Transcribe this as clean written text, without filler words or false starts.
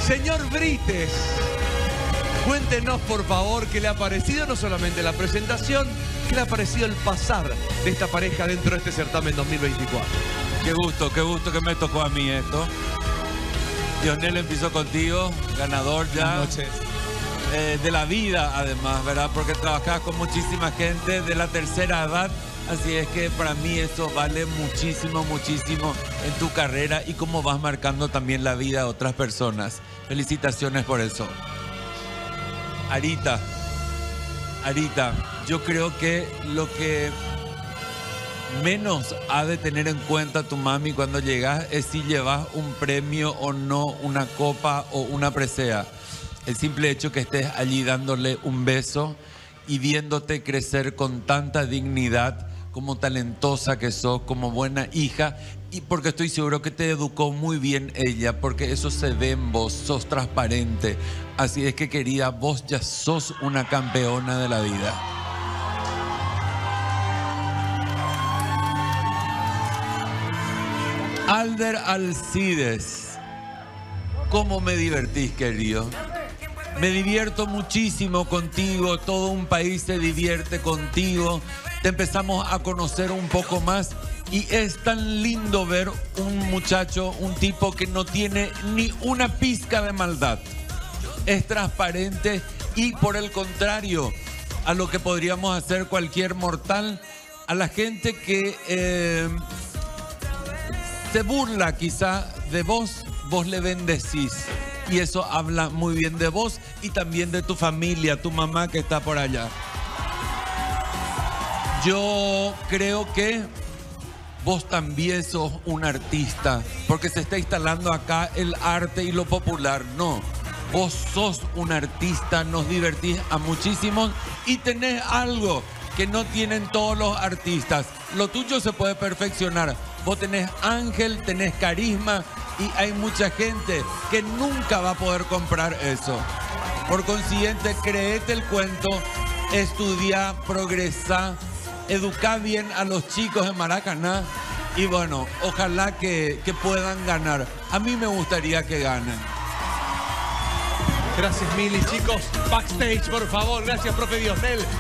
Señor Brites, cuéntenos por favor qué le ha parecido no solamente la presentación, qué le ha parecido el pasar de esta pareja dentro de este certamen 2024. Qué gusto que me tocó a mí esto. Lionel, empiezo contigo, ganador ya. Buenas noches. De la vida además, ¿verdad? Porque trabajás con muchísima gente de la tercera edad. Así es que para mí eso vale muchísimo, muchísimo en tu carrera y cómo vas marcando también la vida de otras personas. Felicitaciones por eso. Arita, yo creo que lo que menos ha de tener en cuenta tu mami cuando llegas es si llevas un premio o no, una copa o una presea. El simple hecho que estés allí dándole un beso y viéndote crecer con tanta dignidad, como talentosa que sos, como buena hija, y porque estoy seguro que te educó muy bien ella, porque eso se ve en vos, sos transparente. Así es que, querida, vos ya sos una campeona de la vida. Alder Alcides, ¿cómo me divertís, querido? Me divierto muchísimo contigo, todo un país se divierte contigo, te empezamos a conocer un poco más y es tan lindo ver un muchacho, un tipo que no tiene ni una pizca de maldad. Es transparente y por el contrario a lo que podríamos hacer cualquier mortal, a la gente que se burla quizá de vos, vos le bendecís. Y eso habla muy bien de vos y también de tu familia, tu mamá que está por allá. Yo creo que vos también sos un artista, porque se está instalando acá el arte y lo popular. No, vos sos un artista, nos divertís a muchísimos y tenés algo que no tienen todos los artistas. Lo tuyo se puede perfeccionar. Vos tenés ángel, tenés carisma y hay mucha gente que nunca va a poder comprar eso. Por consiguiente, créete el cuento, estudia, progresa, educa bien a los chicos de Maracaná y bueno, ojalá que puedan ganar. A mí me gustaría que ganen. Gracias, Mili. Chicos, backstage, por favor. Gracias, profe Lionel.